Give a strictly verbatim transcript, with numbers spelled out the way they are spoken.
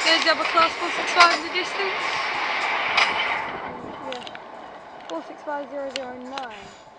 There's the other class four six five in the distance. Yeah. four six five zero zero nine.